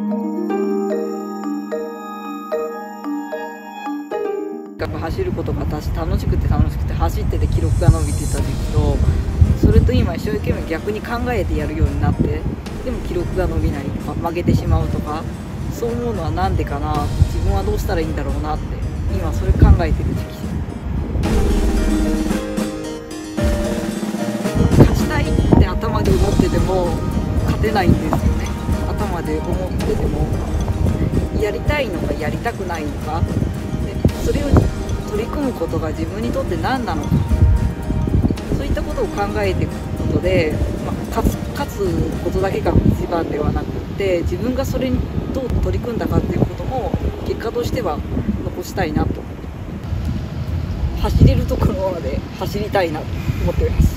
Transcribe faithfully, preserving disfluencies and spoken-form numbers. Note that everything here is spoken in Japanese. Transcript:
走ることが私楽しくて楽しくて走ってて記録が伸びてた時期と、それと今一生懸命逆に考えてやるようになって、でも記録が伸びないとか負けてしまうとか、そう思うのはなんでかな、自分はどうしたらいいんだろうなって今それ考えてる時期です。勝ちたいって頭で思ってても勝てないんですよね。頭で思っててもやりたいのかやりたくないのか、でそれを取り組むことが自分にとって何なのか、そういったことを考えていくことで、まあ、勝つ、勝つことだけが一番ではなくて、自分がそれにどう取り組んだかっていうことも結果としては残したいなと、走れるところまで走りたいなと思っています。